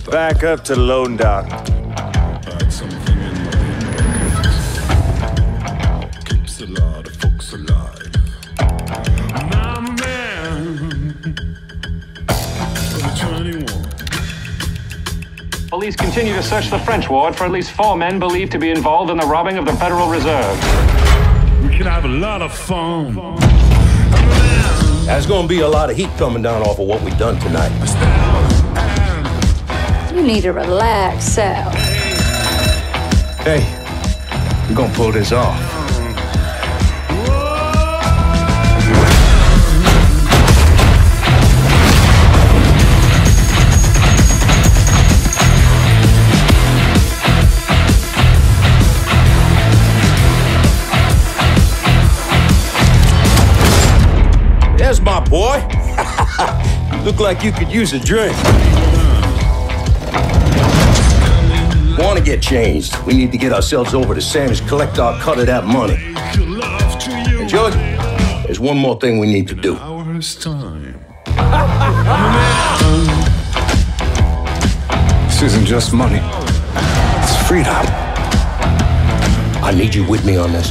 Back up to Lone Dock. Something in my head keeps a lot of folks alive. My man, for 21. Police continue to search the French ward for at least 4 men believed to be involved in the robbing of the Federal Reserve. We can have a lot of fun. There's gonna be a lot of heat coming down off of what we've done tonight. You need to relax, Sal. Hey, we're gonna pull this off. There's my boy. Look like you could use a drink. Want to get changed? We need to get ourselves over to Sammy's, collect our cut of that money. And George, there's one more thing we need to do. Hours time. This isn't just money. It's freedom. I need you with me on this.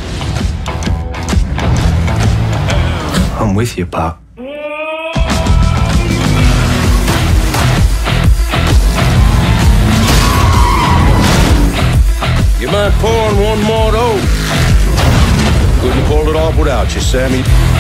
I'm with you, Pop. You mind pouring one more though? Couldn't pull it off without you, Sammy.